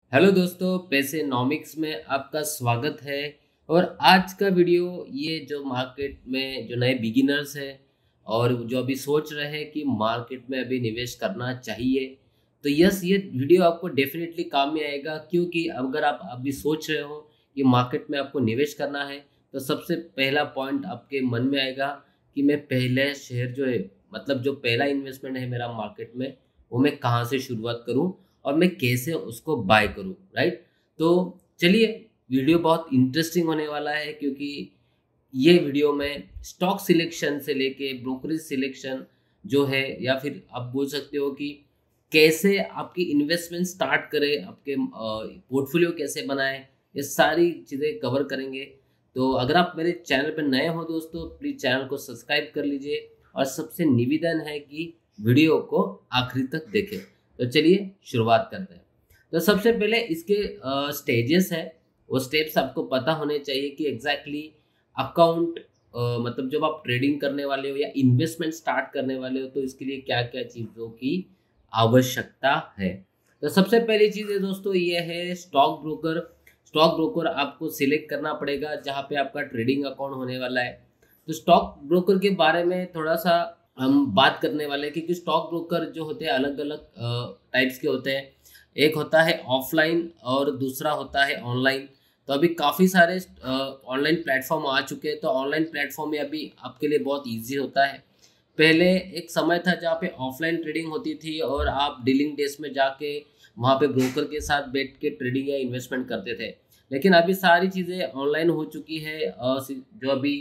Hello दोस्तों, पैसेनॉमिक्स में आपका स्वागत है। और आज का वीडियो ये जो मार्केट में जो नए बिगिनर्स हैं और जो अभी सोच रहे हैं कि मार्केट में अभी निवेश करना चाहिए, तो यस, ये वीडियो आपको डेफिनेटली काम में आएगा। क्योंकि अगर आप अभी सोच रहे हो कि मार्केट में आपको निवेश करना है, तो सबसे पहला पॉइंट आपके मन में आएगा कि मैं पहले शेयर जो है, मतलब जो पहला इन्वेस्टमेंट है मेरा मार्केट में, वो मैं कहाँ से शुरुआत करूँ और मैं कैसे उसको बाय करूं, राइट। तो चलिए, वीडियो बहुत इंटरेस्टिंग होने वाला है, क्योंकि ये वीडियो में स्टॉक सिलेक्शन से लेके ब्रोकरेज सिलेक्शन जो है, या फिर आप बोल सकते हो कि कैसे आपकी इन्वेस्टमेंट स्टार्ट करें, आपके पोर्टफोलियो कैसे बनाएं, ये सारी चीज़ें कवर करेंगे। तो अगर आप मेरे चैनल पर नए हो दोस्तों, प्लीज़ चैनल को सब्सक्राइब कर लीजिए और सबसे निवेदन है कि वीडियो को आखिरी तक देखें। तो चलिए शुरुआत करते हैं। तो सबसे पहले इसके स्टेजेस है, वो स्टेप्स आपको पता होने चाहिए कि एग्जैक्टली अकाउंट, मतलब जब आप ट्रेडिंग करने वाले हो या इन्वेस्टमेंट स्टार्ट करने वाले हो, तो इसके लिए क्या क्या चीज़ों की आवश्यकता है। तो सबसे पहली चीज़ है दोस्तों, ये है स्टॉक ब्रोकर। स्टॉक ब्रोकर आपको सिलेक्ट करना पड़ेगा जहाँ पे आपका ट्रेडिंग अकाउंट होने वाला है। तो स्टॉक ब्रोकर के बारे में थोड़ा सा हम बात करने वाले हैं, क्योंकि स्टॉक ब्रोकर जो होते हैं अलग अलग टाइप्स के होते हैं। एक होता है ऑफलाइन और दूसरा होता है ऑनलाइन। तो अभी काफ़ी सारे ऑनलाइन प्लेटफॉर्म आ चुके हैं। तो ऑनलाइन प्लेटफॉर्म में अभी आपके लिए बहुत इजी होता है। पहले एक समय था जहाँ पे ऑफलाइन ट्रेडिंग होती थी और आप डीलिंग डेस्क में जाके वहाँ पे ब्रोकर के साथ बैठ के ट्रेडिंग या इन्वेस्टमेंट करते थे। लेकिन अभी सारी चीज़ें ऑनलाइन हो चुकी है। जो अभी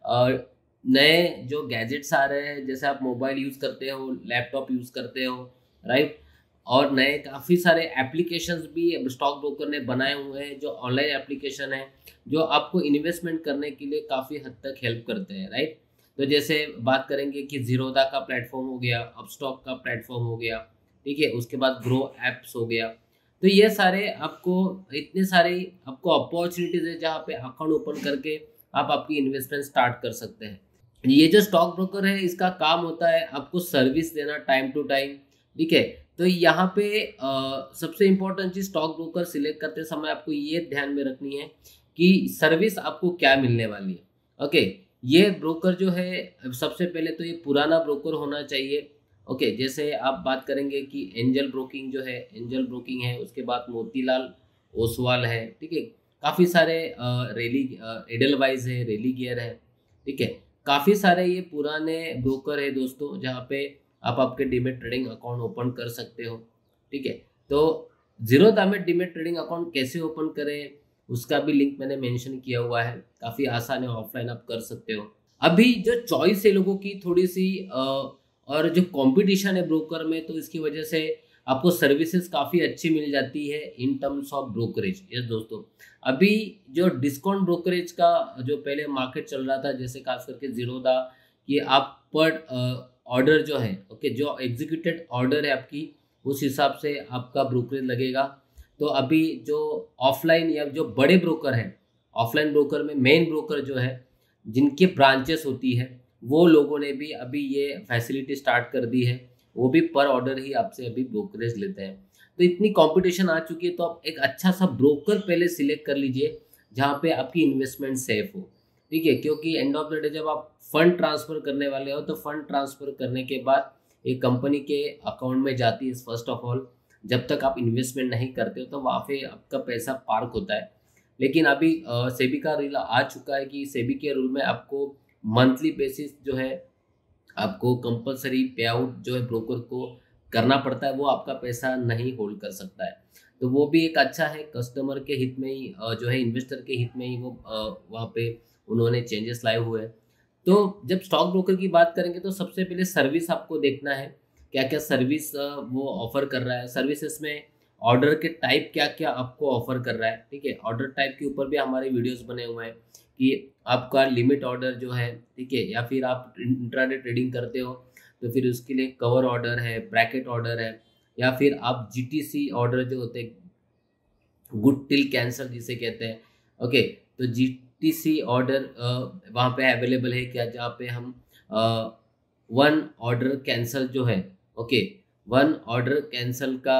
नए जो गैजेट्स आ रहे हैं, जैसे आप मोबाइल यूज़ करते हो, लैपटॉप यूज़ करते हो, राइट। और नए काफ़ी सारे एप्लीकेशंस भी अब स्टॉक ब्रोकर ने बनाए हुए हैं, जो ऑनलाइन एप्लीकेशन है, जो आपको इन्वेस्टमेंट करने के लिए काफ़ी हद तक हेल्प करते हैं, राइट। तो जैसे बात करेंगे कि जीरोधा का प्लेटफॉर्म हो गया, अपस्टॉक का प्लेटफॉर्म हो गया, ठीक है, उसके बाद ग्रो एप्स हो गया। तो ये सारे आपको, इतने सारे आपको अपॉर्चुनिटीज़ है जहाँ पे अकाउंट ओपन करके आप आपकी इन्वेस्टमेंट स्टार्ट कर सकते हैं। ये जो स्टॉक ब्रोकर है, इसका काम होता है आपको सर्विस देना टाइम टू टाइम, ठीक है। तो यहाँ पे सबसे इम्पोर्टेंट चीज़, स्टॉक ब्रोकर सिलेक्ट करते समय आपको ये ध्यान में रखनी है कि सर्विस आपको क्या मिलने वाली है। ओके, ये ब्रोकर जो है, सबसे पहले तो ये पुराना ब्रोकर होना चाहिए। ओके, जैसे आप बात करेंगे कि एंजल ब्रोकिंग जो है, एंजल ब्रोकिंग है, उसके बाद मोतीलाल ओसवाल है, ठीक है। काफ़ी सारे रेली, एडलवाइज है, रेली गियर है, ठीक है। काफ़ी सारे ये पुराने ब्रोकर है दोस्तों, जहाँ पे आप आपके डीमेट ट्रेडिंग अकाउंट ओपन कर सकते हो, ठीक है। तो जीरोधा में डीमेट ट्रेडिंग अकाउंट कैसे ओपन करें, उसका भी लिंक मैंने मेंशन किया हुआ है। काफ़ी आसान है, ऑफलाइन आप कर सकते हो। अभी जो चॉइस है लोगों की थोड़ी सी, और जो कंपटीशन है ब्रोकर में, तो इसकी वजह से आपको सर्विसेज काफ़ी अच्छी मिल जाती है in terms of brokerage. Yes दोस्तों, अभी जो डिस्काउंट ब्रोकरेज का जो पहले मार्केट चल रहा था, जैसे खास करके जीरोधा, कि आप पर ऑर्डर जो है, ओके, जो एग्जीक्यूटेड ऑर्डर है आपकी, उस हिसाब से आपका ब्रोकरेज लगेगा। तो अभी जो ऑफलाइन या जो बड़े ब्रोकर हैं, ऑफलाइन ब्रोकर में मेन ब्रोकर जो है, जिनके ब्रांचेस होती है, वो लोगों ने भी अभी ये फैसिलिटी स्टार्ट कर दी है। वो भी पर ऑर्डर ही आपसे अभी ब्रोकरेज लेते हैं। तो इतनी कंपटीशन आ चुकी है, तो आप एक अच्छा सा ब्रोकर पहले सिलेक्ट कर लीजिए जहाँ पे आपकी इन्वेस्टमेंट सेफ हो, ठीक है। क्योंकि एंड ऑफ द डे जब आप फंड ट्रांसफ़र करने वाले हो, तो फंड ट्रांसफ़र करने के बाद एक कंपनी के अकाउंट में जाती है फर्स्ट ऑफ ऑल। जब तक आप इन्वेस्टमेंट नहीं करते हो, तो वहाँ पे आपका पैसा पार्क होता है। लेकिन अभी सेबी का रूल आ चुका है कि सेबी के रूल में आपको मंथली बेसिस जो है, आपको कंपलसरी पे आउट जो है ब्रोकर को करना पड़ता है। वो आपका पैसा नहीं होल्ड कर सकता है। तो वो भी एक अच्छा है, कस्टमर के हित में ही, जो है इन्वेस्टर के हित में ही वो वहाँ पे उन्होंने चेंजेस लाए हुए हैं। तो जब स्टॉक ब्रोकर की बात करेंगे, तो सबसे पहले सर्विस आपको देखना है, क्या क्या सर्विस वो ऑफर कर रहा है। सर्विसेज में ऑर्डर के टाइप क्या क्या आपको ऑफर कर रहा है, ठीक है। ऑर्डर टाइप के ऊपर भी हमारे वीडियोस बने हुए हैं कि आपका लिमिट ऑर्डर जो है, ठीक है, या फिर आप इंट्राडे ट्रेडिंग करते हो, तो फिर उसके लिए कवर ऑर्डर है, ब्रैकेट ऑर्डर है, या फिर आप जीटीसी ऑर्डर जो होते हैं, गुड टिल कैंसल जिसे कहते हैं, ओके। तो जीटीसी ऑर्डर वहाँ पे अवेलेबल है क्या, जहाँ पे हम वन ऑर्डर कैंसल जो है, ओके, वन ऑर्डर कैंसिल का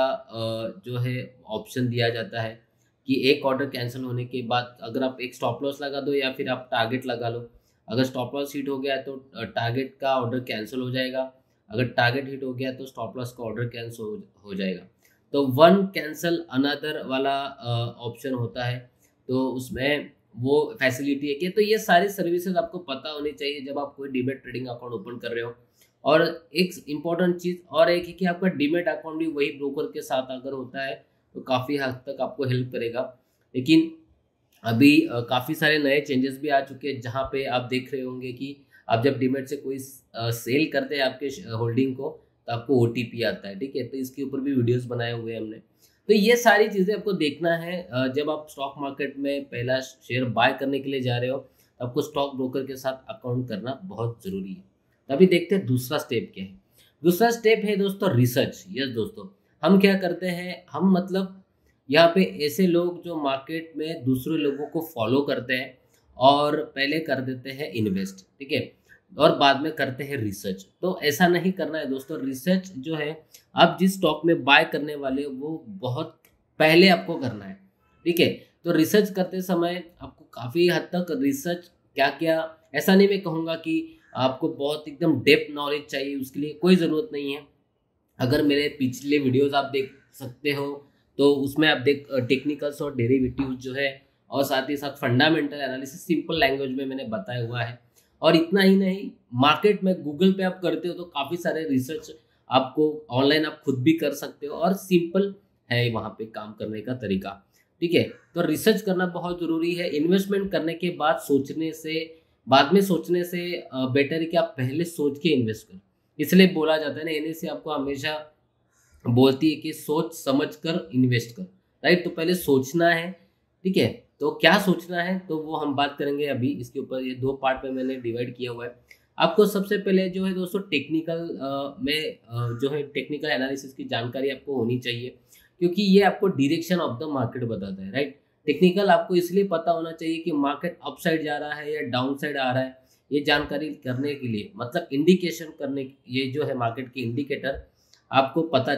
जो है ऑप्शन दिया जाता है कि एक ऑर्डर कैंसिल होने के बाद अगर आप एक स्टॉप लॉस लगा दो या फिर आप टारगेट लगा लो। अगर स्टॉप लॉस हिट हो गया तो टारगेट का ऑर्डर कैंसिल हो जाएगा, अगर टारगेट हिट हो गया तो स्टॉप लॉस का ऑर्डर कैंसिल हो जाएगा। तो वन कैंसिल अनदर वाला ऑप्शन होता है, तो उसमें वो फैसिलिटी है कि तो ये सारी सर्विसेज आपको पता होनी चाहिए जब आप कोई डीमैट ट्रेडिंग अकाउंट ओपन कर रहे हो। और एक इम्पॉर्टेंट चीज़ और एक है कि आपका डीमैट अकाउंट भी वही ब्रोकर के साथ अगर होता है तो काफ़ी हद तक आपको हेल्प करेगा। लेकिन अभी काफ़ी सारे नए चेंजेस भी आ चुके हैं, जहाँ पे आप देख रहे होंगे कि आप जब डीमैट से कोई सेल करते हैं आपके होल्डिंग को तो आपको OTP आता है, ठीक है। तो इसके ऊपर भी वीडियोस बनाए हुए हैं हमने। तो ये सारी चीज़ें आपको देखना है जब आप स्टॉक मार्केट में पहला शेयर बाय करने के लिए जा रहे हो तो आपको स्टॉक ब्रोकर के साथ अकाउंट करना बहुत ज़रूरी है। अभी देखते हैं दूसरा स्टेप क्या है। दूसरा स्टेप है दोस्तों रिसर्च। यस दोस्तों, हम क्या करते हैं, हम मतलब यहाँ पे ऐसे लोग जो मार्केट में दूसरे लोगों को फॉलो करते हैं और पहले कर देते हैं इन्वेस्ट, ठीक है, और बाद में करते हैं रिसर्च। तो ऐसा नहीं करना है दोस्तों। रिसर्च जो है आप जिस स्टॉक में बाय करने वाले हो वो बहुत पहले आपको करना है, ठीक है। तो रिसर्च करते समय आपको काफ़ी हद तक रिसर्च क्या क्या, ऐसा नहीं मैं कहूँगा कि आपको बहुत एकदम डेप्थ नॉलेज चाहिए, उसके लिए कोई ज़रूरत नहीं है। अगर मेरे पिछले वीडियोस आप देख सकते हो तो उसमें आप देख टेक्निकल्स और डेरिवेटिव्स जो है और साथ ही साथ फंडामेंटल एनालिसिस सिंपल लैंग्वेज में मैंने बताया हुआ है। और इतना ही नहीं, मार्केट में गूगल पे आप करते हो तो काफ़ी सारे रिसर्च आपको ऑनलाइन आप खुद भी कर सकते हो और सिंपल है वहाँ पे काम करने का तरीका, ठीक है। तो रिसर्च करना बहुत ज़रूरी है। इन्वेस्टमेंट करने के बाद सोचने से, बाद में सोचने से बेटर है कि आप पहले सोच के इन्वेस्ट करो। इसलिए बोला जाता है ना, NSE आपको हमेशा बोलती है कि सोच समझ कर इन्वेस्ट कर, राइट। तो पहले सोचना है, ठीक है। तो क्या सोचना है तो वो हम बात करेंगे अभी इसके ऊपर। ये दो पार्ट में मैंने डिवाइड किया हुआ है। आपको सबसे पहले जो है दोस्तों टेक्निकल में जो है टेक्निकल एनालिसिस की जानकारी आपको होनी चाहिए, क्योंकि ये आपको डायरेक्शन ऑफ द मार्केट बताता है, राइट। टेक्निकल आपको इसलिए पता होना चाहिए कि मार्केट अप साइड जा रहा है या डाउन साइड आ रहा है, ये जानकारी करने के लिए, मतलब इंडिकेशन करने, ये जो है मार्केट के इंडिकेटर आपको पता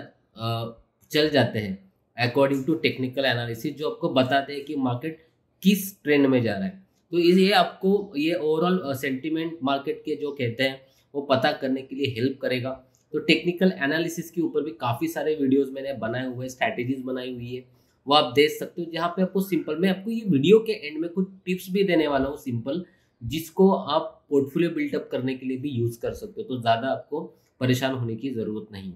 चल जाते हैं अकॉर्डिंग टू टेक्निकल एनालिसिस, जो आपको बताते हैं कि मार्केट किस ट्रेंड में जा रहा है। तो ये आपको ये ओवरऑल सेंटीमेंट मार्केट के जो कहते हैं वो पता करने के लिए हेल्प करेगा। तो टेक्निकल एनालिसिस के ऊपर भी काफ़ी सारे वीडियोस मैंने बनाए हुए हैं, स्ट्रैटेजीज बनाई हुई है, वो आप देख सकते हो। जहाँ पे आपको सिंपल, मैं आपको ये वीडियो के एंड में कुछ टिप्स भी देने वाला हूँ सिंपल, जिसको आप पोर्टफोलियो बिल्डअप करने के लिए भी यूज़ कर सकते हो। तो ज़्यादा आपको परेशान होने की ज़रूरत नहीं।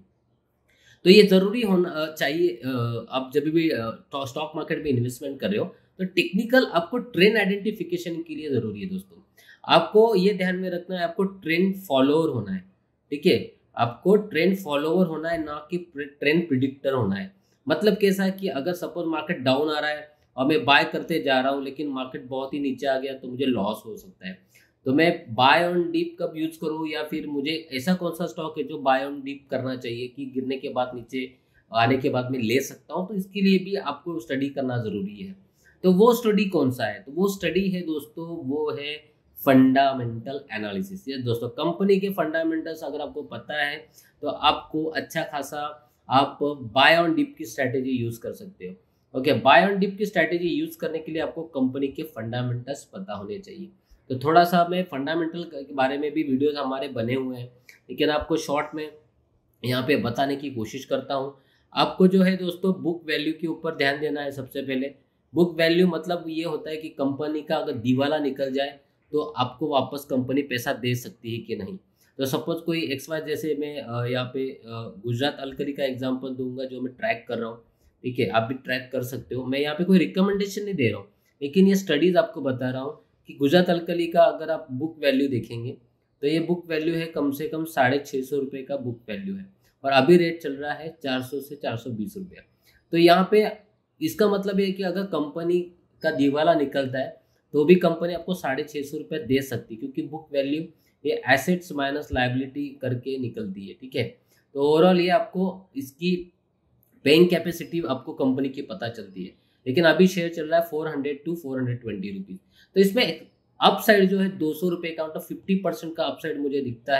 तो ये ज़रूरी होना चाहिए आप जब भी स्टॉक मार्केट में इन्वेस्टमेंट कर रहे हो तो टेक्निकल आपको ट्रेंड आइडेंटिफिकेशन के लिए ज़रूरी है दोस्तों। आपको ये ध्यान में रखना है, आपको ट्रेंड फॉलोअर होना है, ठीक है। आपको ट्रेंड फॉलोअर होना है, ना कि ट्रेंड प्रिडिक्टर होना है। मतलब कैसा है कि अगर सपोज मार्केट डाउन आ रहा है और मैं बाय करते जा रहा हूँ लेकिन मार्केट बहुत ही नीचे आ गया तो मुझे लॉस हो सकता है। तो मैं बाय ऑन डीप कब यूज़ करूँ, या फिर मुझे ऐसा कौन सा स्टॉक है जो बाय ऑन डीप करना चाहिए कि गिरने के बाद नीचे आने के बाद मैं ले सकता हूँ, तो इसके लिए भी आपको स्टडी करना ज़रूरी है। तो वो स्टडी कौन सा है, तो वो स्टडी है दोस्तों, वो है फंडामेंटल एनालिसिस। ये दोस्तों कंपनी के फंडामेंटल्स अगर आपको पता है तो आपको अच्छा खासा आप बाय ऑन डिप की स्ट्रैटेजी यूज़ कर सकते हो। ओके, बाय ऑन डिप की स्ट्रैटेजी यूज़ करने के लिए आपको कंपनी के फंडामेंटल्स पता होने चाहिए। तो थोड़ा सा मैं फंडामेंटल के बारे में भी वीडियोस हमारे बने हुए हैं, लेकिन आपको शॉर्ट में यहाँ पे बताने की कोशिश करता हूँ। आपको जो है दोस्तों बुक वैल्यू के ऊपर ध्यान देना है सबसे पहले। बुक वैल्यू मतलब ये होता है कि कंपनी का अगर दिवाला निकल जाए तो आपको वापस कंपनी पैसा दे सकती है कि नहीं। तो सपोज कोई XY, जैसे मैं यहाँ पे गुजरात अलकली का एग्जांपल दूंगा जो मैं ट्रैक कर रहा हूँ, ठीक है। आप भी ट्रैक कर सकते हो, मैं यहाँ पे कोई रिकमेंडेशन नहीं दे रहा हूँ, लेकिन ये स्टडीज़ आपको बता रहा हूँ कि गुजरात अलकली का अगर आप बुक वैल्यू देखेंगे तो ये बुक वैल्यू है कम से कम 650 रुपये का बुक वैल्यू है, और अभी रेट चल रहा है 400 से 420 रुपया। तो यहाँ पे इसका मतलब है कि अगर कंपनी का दिवाला निकलता है तो भी कंपनी आपको 650 रुपये दे सकती है, क्योंकि बुक वैल्यू ये एसेट्स माइनस लायबिलिटी करके निकलती है, ठीक है। तो ओवरऑल ये आपको इसकी पेइंग कैपेसिटी आपको कंपनी की पता चलती है। लेकिन अभी शेयर चल रहा है 400 टू 420 रुपीज़। तो इसमें अपसाइड जो है 200 रुपये का, मतलब 50% का अपसाइड मुझे दिखता है।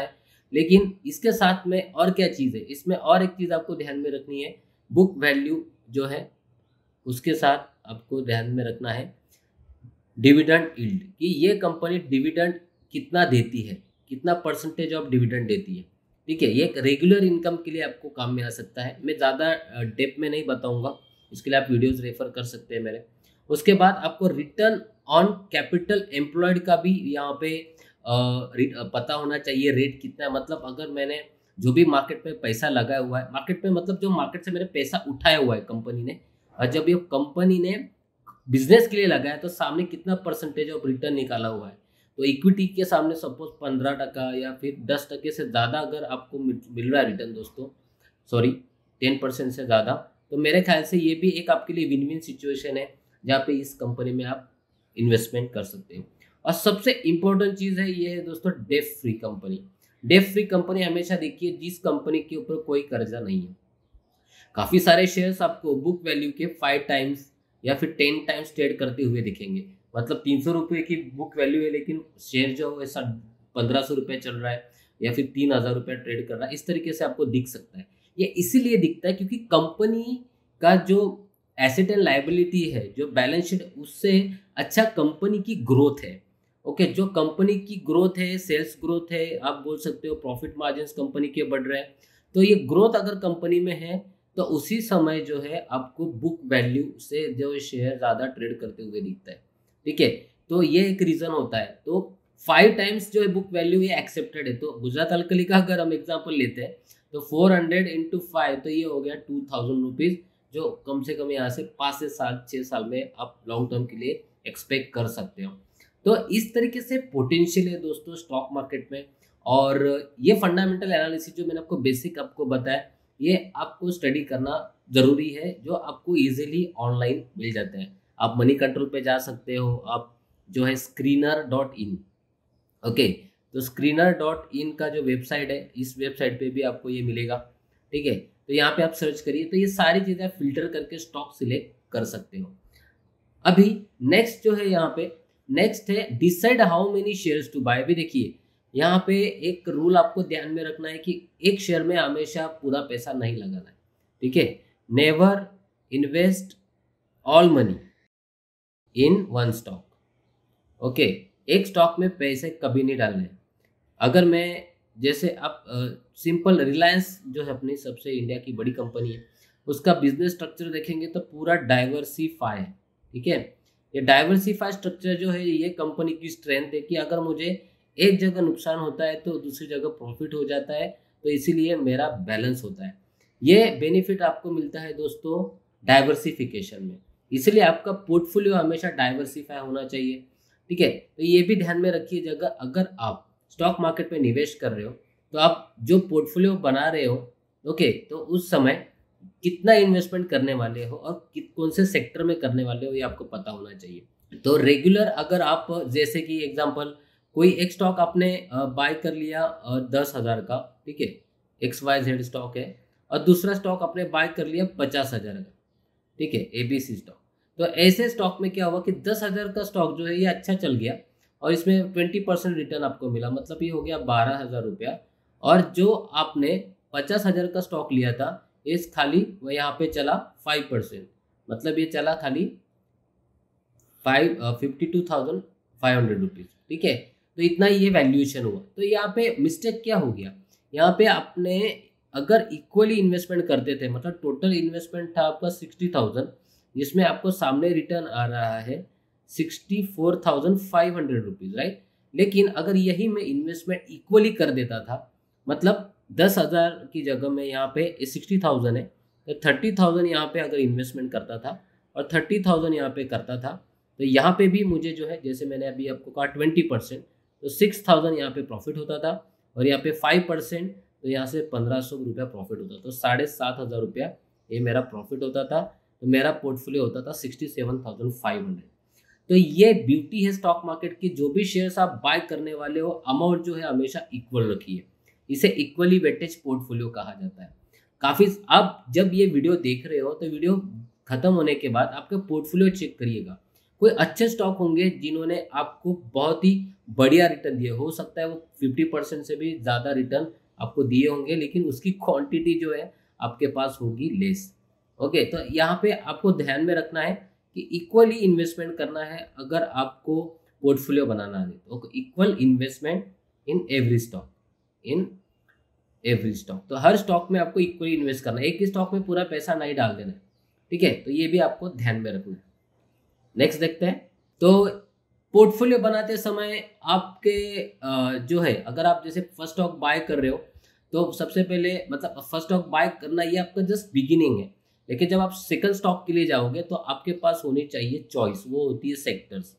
लेकिन इसके साथ में और क्या चीज़ है, इसमें और एक चीज़ आपको ध्यान में रखनी है, बुक वैल्यू जो है उसके साथ आपको ध्यान में रखना है डिविडेंड यील्ड, कि ये कंपनी डिविडेंड कितना देती है, कितना परसेंटेज ऑफ डिविडेंड देती है। ठीक है, ये एक रेगुलर इनकम के लिए आपको काम में आ सकता है। मैं ज़्यादा डेप्थ में नहीं बताऊंगा, इसके लिए आप वीडियोस रेफर कर सकते हैं मेरे। उसके बाद आपको रिटर्न ऑन कैपिटल एम्प्लॉयड का भी यहाँ पे पता होना चाहिए, रेट कितना है। मतलब अगर मैंने जो भी मार्केट में पैसा लगाया हुआ है, मार्केट में मतलब जो मार्केट से मैंने पैसा उठाया हुआ है कंपनी ने, और जब ये कंपनी ने बिजनेस के लिए लगाया तो सामने कितना परसेंटेज ऑफ रिटर्न निकाला हुआ है। तो इक्विटी के सामने सपोज 15% या फिर 10% से ज़्यादा अगर आपको मिल रहा है रिटर्न दोस्तों, सॉरी 10% से ज़्यादा, तो मेरे ख्याल से ये भी एक आपके लिए विन विन सिचुएशन है जहाँ पे इस कंपनी में आप इन्वेस्टमेंट कर सकते हो। और सबसे इम्पोर्टेंट चीज़ है ये है दोस्तों debt free company. Debt free company हमेशा देखिए जिस कंपनी के ऊपर कोई कर्जा नहीं है। काफ़ी सारे शेयर्स आपको बुक वैल्यू के 5 टाइम्स या फिर 10 टाइम्स ट्रेड करते हुए दिखेंगे। मतलब 300 रुपये की बुक वैल्यू है लेकिन शेयर जो है 1500 रुपये चल रहा है या फिर 3000 रुपये ट्रेड कर रहा है, इस तरीके से आपको दिख सकता है। ये इसीलिए दिखता है क्योंकि कंपनी का जो एसेट एंड लायबिलिटी है, जो बैलेंस शीट, उससे अच्छा कंपनी की ग्रोथ है। ओके, जो कंपनी की ग्रोथ है, सेल्स ग्रोथ है, आप बोल सकते हो प्रॉफिट मार्जिन कंपनी के बढ़ रहे हैं, तो ये ग्रोथ अगर कंपनी में है तो उसी समय जो है आपको बुक वैल्यू से जो शेयर ज़्यादा ट्रेड करते हुए दिखता है। ठीक है, तो ये एक रीज़न होता है। तो 5 टाइम्स जो है बुक वैल्यू ये एक्सेप्टेड है। तो गुजरात अल्कली का अगर हम एग्जांपल लेते हैं तो 400 इंटू 5 तो ये हो गया 2000 रुपीज़, जो कम से कम यहाँ से 5 से 6 साल में आप लॉन्ग टर्म के लिए एक्सपेक्ट कर सकते हो। तो इस तरीके से पोटेंशियल है दोस्तों स्टॉक मार्केट में। और ये फंडामेंटल एनालिसिस जो मैंने आपको बेसिक आपको बताया, ये आपको स्टडी करना ज़रूरी है, जो आपको इजीली ऑनलाइन मिल जाते हैं। आप मनी कंट्रोल पे जा सकते हो, आप जो है screener.in, ओके, तो screener.in का जो वेबसाइट है, इस वेबसाइट पे भी आपको ये मिलेगा। ठीक है, तो यहाँ पे आप सर्च करिए, तो ये सारी चीज़ें आप फिल्टर करके स्टॉक सिलेक्ट कर सकते हो। अभी नेक्स्ट जो है यहाँ पे नेक्स्ट है decide how many shares to buy. भी देखिए यहाँ पे एक रूल आपको ध्यान में रखना है कि एक शेयर में हमेशा पूरा पैसा नहीं लगाना है। ठीक है, never invest all money in one stock. Okay, एक स्टॉक में पैसे कभी नहीं डालने। अगर मैं जैसे आप सिंपल रिलायंस जो है अपनी सबसे इंडिया की बड़ी कंपनी है, उसका बिजनेस स्ट्रक्चर देखेंगे तो पूरा डाइवर्सिफाई है। ठीक है, ये डाइवर्सिफाई स्ट्रक्चर जो है ये कंपनी की स्ट्रेंथ है कि अगर मुझे एक जगह नुकसान होता है तो दूसरी जगह प्रॉफिट हो जाता है, तो इसीलिए मेरा बैलेंस होता है। ये बेनिफिट आपको मिलता है दोस्तों डाइवर्सिफिकेशन में, इसलिए आपका पोर्टफोलियो हमेशा डाइवर्सिफाई होना चाहिए। ठीक है, तो ये भी ध्यान में रखिए, अगर आप स्टॉक मार्केट में निवेश कर रहे हो तो आप जो पोर्टफोलियो बना रहे हो, ओके, तो उस समय कितना इन्वेस्टमेंट करने वाले हो और कौन से सेक्टर में करने वाले हो ये आपको पता होना चाहिए। तो रेगुलर अगर आप जैसे कि एग्जांपल कोई एक स्टॉक आपने बाय कर लिया 10,000 का, ठीक है, XYZ स्टॉक है, और दूसरा स्टॉक आपने बाय कर लिया 50,000 का, ठीक है, ABC स्टॉक। तो ऐसे स्टॉक में क्या हुआ कि 10,000 का स्टॉक जो है ये अच्छा चल गया और इसमें 20% रिटर्न आपको मिला, मतलब ये हो गया 12,000 रुपया। और जो आपने 50,000 का स्टॉक लिया था इस खाली वो यहाँ पे चला 5%, मतलब ये चला खाली 52,500 रुपीज़। ठीक है, तो इतना ही ये वैल्यूएशन हुआ। तो यहाँ पे मिस्टेक क्या हो गया, यहाँ पे आपने अगर इक्वली इन्वेस्टमेंट करते थे, मतलब टोटल इन्वेस्टमेंट था आपका 60,000, जिसमें आपको सामने रिटर्न आ रहा है 64,500 रुपीज़, राइट। लेकिन अगर यही मैं इन्वेस्टमेंट इक्वली कर देता था, मतलब 10,000 की जगह में यहाँ पे 60,000 है, तो 30,000 यहाँ पे अगर इन्वेस्टमेंट करता था और 30,000 यहाँ पे करता था, तो यहाँ पे भी मुझे जो है जैसे मैंने अभी आपको कहा 20%, तो 6,000 यहाँ पे प्रॉफिट होता था, और यहाँ पे 5% तो यहाँ से 1,500 रुपया प्रॉफिट होता था, तो 7,500 रुपया ये मेरा प्रॉफिट होता था। तो मेरा पोर्टफोलियो होता था 67,500। तो ये ब्यूटी है स्टॉक मार्केट की, जो भी शेयर्स आप बाय करने वाले हो अमाउंट जो है हमेशा इक्वल रखिए, इसे इक्वली वेटेज पोर्टफोलियो कहा जाता है। काफ़ी आप जब ये वीडियो देख रहे हो तो वीडियो खत्म होने के बाद आपका पोर्टफोलियो चेक करिएगा, कोई अच्छे स्टॉक होंगे जिन्होंने आपको बहुत ही बढ़िया रिटर्न दिए, हो सकता है वो 50% से भी ज़्यादा रिटर्न आपको दिए होंगे, लेकिन उसकी क्वांटिटी जो है आपके पास होगी लेस। ओके, तो यहाँ पे आपको ध्यान में रखना है कि इक्वली इन्वेस्टमेंट करना है अगर आपको पोर्टफोलियो बनाना है, तो equal investment in every stock, in every stock. तो हर स्टॉक में आपको इक्वली इन्वेस्ट करना है, एक ही स्टॉक में पूरा पैसा नहीं डाल देना है, ठीक है। तो ये भी आपको ध्यान में रखना है। नेक्स्ट देखते हैं। तो पोर्टफोलियो बनाते समय आपके जो है, अगर आप जैसे फर्स्ट स्टॉक बाय कर रहे हो तो सबसे पहले मतलब फर्स्ट स्टॉक बाय करना ये आपका जस्ट बिगिनिंग है, लेकिन जब आप सेकंड स्टॉक के लिए जाओगे तो आपके पास होनी चाहिए चॉइस, वो होती है सेक्टर्स।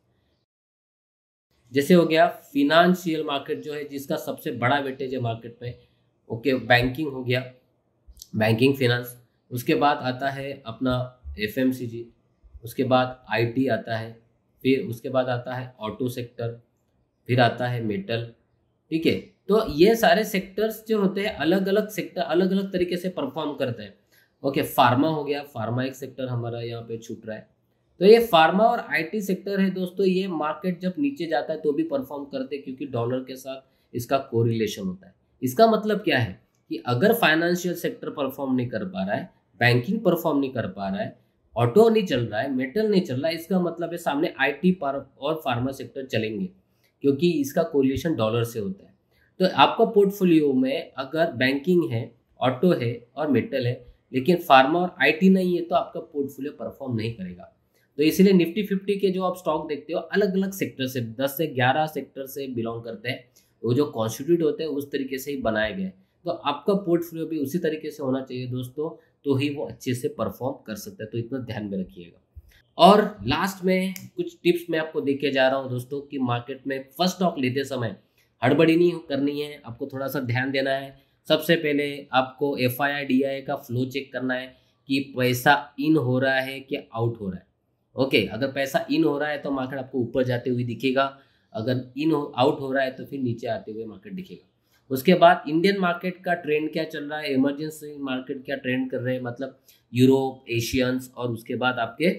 जैसे हो गया फिनेंशियल मार्केट जो है जिसका सबसे बड़ा वेटेज है मार्केट में, ओके। बैंकिंग हो गया, बैंकिंग फिनेंस। उसके बाद आता है अपना एफएमसीजी, उसके बाद आईटी आता है, फिर उसके बाद आता है ऑटो सेक्टर, फिर आता है मेटल, ठीक है। तो ये सारे सेक्टर्स जो होते हैं अलग अलग सेक्टर अलग अलग तरीके से परफॉर्म करते हैं, ओके। फार्मा हो गया, फार्मा एक सेक्टर हमारा यहाँ पे छूट रहा है। तो ये फार्मा और आईटी सेक्टर है दोस्तों, ये मार्केट जब नीचे जाता है तो भी परफॉर्म करते हैं क्योंकि डॉलर के साथ इसका कोरिलेशन होता है। इसका मतलब क्या है कि अगर फाइनेंशियल सेक्टर परफॉर्म नहीं कर पा रहा है, बैंकिंग परफॉर्म नहीं कर पा रहा है, ऑटो नहीं चल रहा है, मेटल नहीं चल रहा है, इसका मतलब है सामने आईटी और फार्मा सेक्टर चलेंगे क्योंकि इसका कोरिलेशन डॉलर से होता है। तो आपका पोर्टफोलियो में अगर बैंकिंग है, ऑटो है और मेटल है, लेकिन फार्मा और आईटी नहीं है, तो आपका पोर्टफोलियो परफॉर्म नहीं करेगा। तो इसीलिए निफ्टी 50 के जो आप स्टॉक देखते हो अलग अलग सेक्टर से 10 से 11 सेक्टर से बिलोंग करते हैं, वो जो कॉन्स्टिट्यूट होते हैं उस तरीके से ही बनाए गए। तो आपका पोर्टफोलियो भी उसी तरीके से होना चाहिए दोस्तों, तो ही वो अच्छे से परफॉर्म कर सकता है। तो इतना ध्यान में रखिएगा। और लास्ट में कुछ टिप्स मैं आपको दे के जा रहा हूँ दोस्तों कि मार्केट में फर्स्ट स्टॉक लेते समय हड़बड़ी नहीं करनी है, आपको थोड़ा सा ध्यान देना है। सबसे पहले आपको FII DII का फ्लो चेक करना है कि पैसा इन हो रहा है कि आउट हो रहा है, ओके। अगर पैसा इन हो रहा है तो मार्केट आपको ऊपर जाते हुए दिखेगा, अगर आउट हो रहा है तो फिर नीचे आते हुए मार्केट दिखेगा। उसके बाद इंडियन मार्केट का ट्रेंड क्या चल रहा है, इमरजेंसी मार्केट क्या ट्रेंड कर रहे हैं, मतलब यूरोप, एशियंस और उसके बाद आपके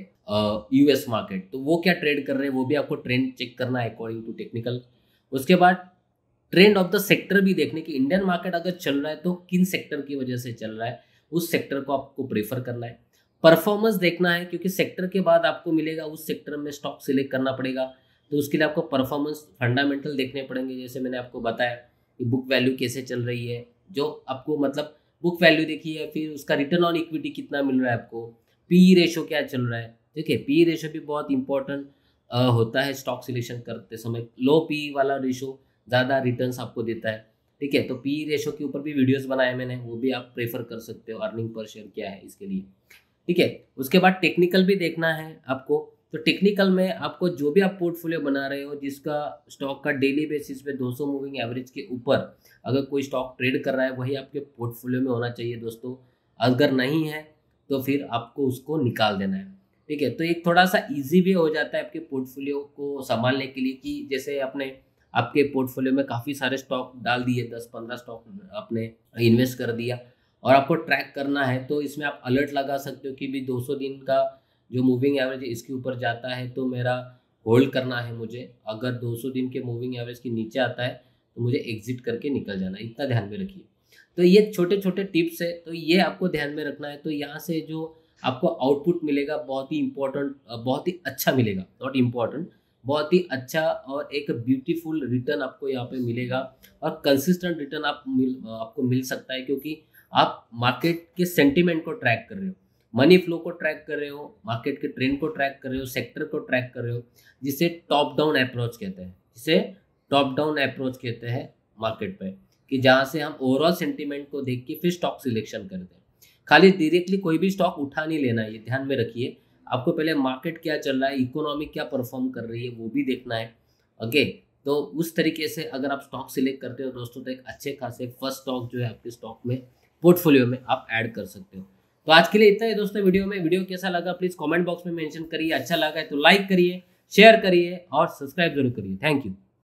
US मार्केट, तो वो क्या ट्रेड कर रहे हैं वो भी आपको ट्रेंड चेक करना है अकॉर्डिंग टू टेक्निकल। उसके बाद ट्रेंड ऑफ द सेक्टर भी देखने की, इंडियन मार्केट अगर चल रहा है तो किन सेक्टर की वजह से चल रहा है, उस सेक्टर को आपको प्रेफर करना है। परफॉर्मेंस देखना है क्योंकि सेक्टर के बाद आपको मिलेगा उस सेक्टर में स्टॉक सिलेक्ट करना पड़ेगा, तो उसके लिए आपको परफॉर्मेंस फंडामेंटल देखने पड़ेंगे। जैसे मैंने आपको बताया कि बुक वैल्यू कैसे चल रही है, जो आपको मतलब बुक वैल्यू देखी है, फिर उसका रिटर्न ऑन इक्विटी कितना मिल रहा है आपको, पी रेशो क्या चल रहा है, ठीक है। पी रेशो भी बहुत इंपॉर्टेंट होता है स्टॉक सिलेक्शन करते समय। लो पी वाला रेशो ज़्यादा रिटर्न्स आपको देता है, ठीक है। तो पी रेशो के ऊपर भी वीडियोस बनाए मैंने, वो भी आप प्रेफर कर सकते हो, अर्निंग पर शेयर क्या है इसके लिए, ठीक है। उसके बाद टेक्निकल भी देखना है आपको। तो टेक्निकल में आपको जो भी आप पोर्टफोलियो बना रहे हो जिसका स्टॉक का डेली बेसिस पे 200 मूविंग एवरेज के ऊपर अगर कोई स्टॉक ट्रेड कर रहा है वही आपके पोर्टफोलियो में होना चाहिए दोस्तों। अगर नहीं है तो फिर आपको उसको निकाल देना है, ठीक है। तो एक थोड़ा सा ईजी भी हो जाता है आपके पोर्टफोलियो को संभालने के लिए कि जैसे आपने आपके पोर्टफोलियो में काफ़ी सारे स्टॉक डाल दिए, 10-15 स्टॉक आपने इन्वेस्ट कर दिया और आपको ट्रैक करना है, तो इसमें आप अलर्ट लगा सकते हो कि भी 200 दिन का जो मूविंग एवरेज है इसके ऊपर जाता है तो मेरा होल्ड करना है मुझे, अगर 200 दिन के मूविंग एवरेज के नीचे आता है तो मुझे एग्जिट करके निकल जाना है। इतना ध्यान में रखिए। तो ये छोटे छोटे टिप्स है, तो ये आपको ध्यान में रखना है। तो यहाँ से जो आपको आउटपुट मिलेगा बहुत ही इंपॉर्टेंट, बहुत ही अच्छा मिलेगा, नॉट इम्पॉर्टेंट, बहुत ही अच्छा और एक ब्यूटीफुल रिटर्न आपको यहाँ पे मिलेगा और कंसिस्टेंट रिटर्न आपको मिल सकता है क्योंकि आप मार्केट के सेंटिमेंट को ट्रैक कर रहे हो, मनी फ्लो को ट्रैक कर रहे हो, मार्केट के ट्रेंड को ट्रैक कर रहे हो, सेक्टर को ट्रैक कर रहे हो, जिसे टॉप डाउन अप्रोच कहते हैं, जिसे टॉप डाउन अप्रोच कहते हैं मार्केट पे, कि जहाँ से हम ओवरऑल सेंटिमेंट को देख के फिर स्टॉक सिलेक्शन करते हैं। खाली डायरेक्टली कोई भी स्टॉक उठा नहीं लेना है, ये ध्यान में रखिए। आपको पहले मार्केट क्या चल रहा है, इकोनॉमी क्या परफॉर्म कर रही है वो भी देखना है, ओके। तो उस तरीके से अगर आप स्टॉक सिलेक्ट करते हो दोस्तों तो एक अच्छे खासे फर्स्ट स्टॉक जो है आपके स्टॉक में पोर्टफोलियो में आप ऐड कर सकते हो। तो आज के लिए इतना ही दोस्तों वीडियो में। वीडियो कैसा लगा प्लीज़ कमेंट बॉक्स में मेंशन करिए, अच्छा लगा है तो लाइक करिए, शेयर करिए और सब्सक्राइब जरूर करिए। Thank you.